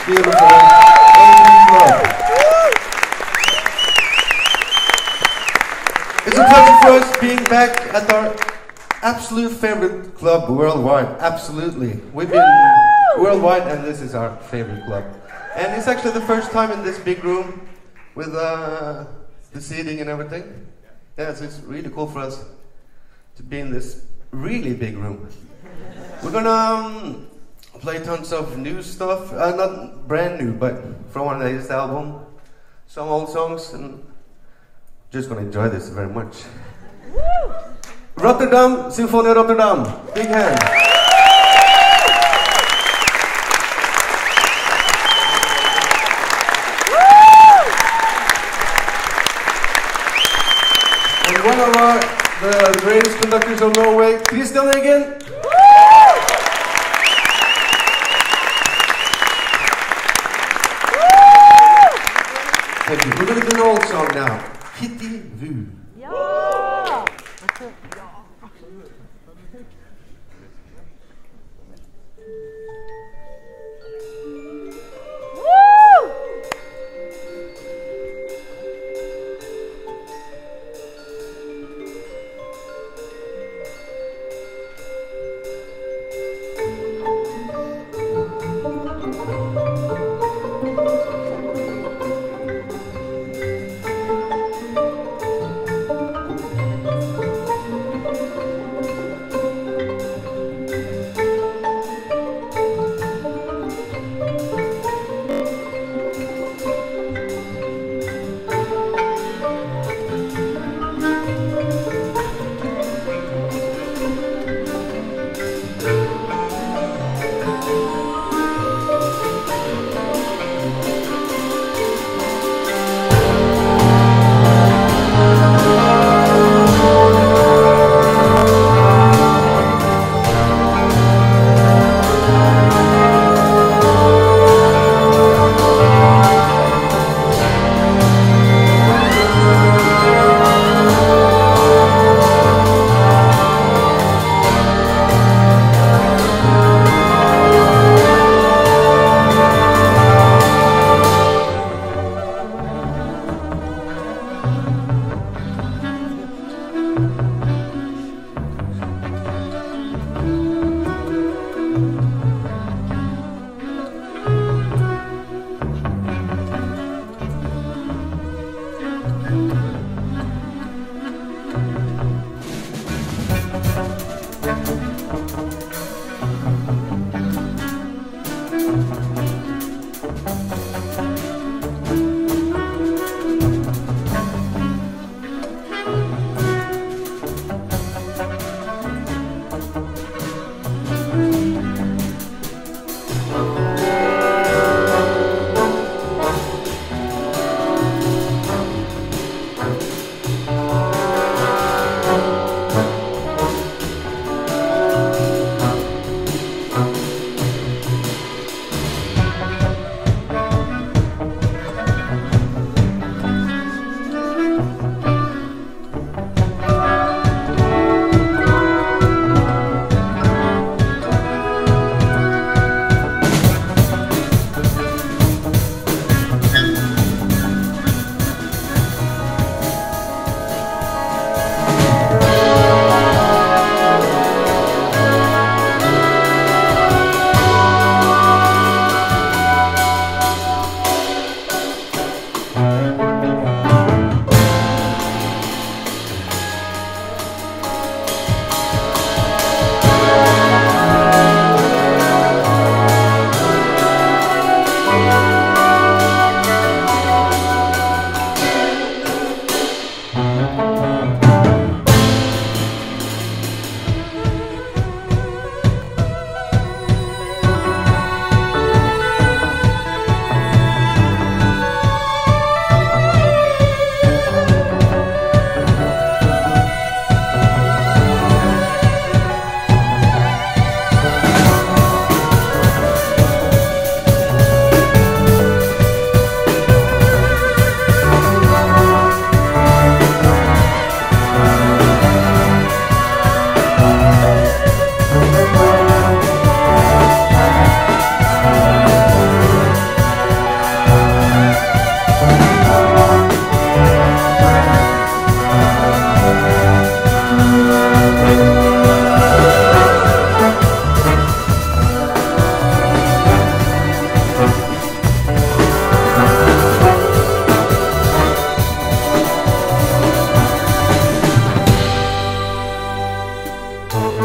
beautiful AV Club. It's a pleasure for us being back at our absolute favorite club worldwide. Absolutely. We've been worldwide and this is our favorite club. And it's actually the first time in this big room with the seating and everything. Yeah, so it's really cool for us to be in this really big room. We're gonna play tons of new stuff, not brand new, but from our latest album. Some old songs, and just gonna enjoy this very much. Rotterdam, Symphony Rotterdam, big hand. And one of the greatest conductors of Norway, Christian Eggen. Thank you. We're going to do an old song now. Kitty Vu. Ja! Thank you.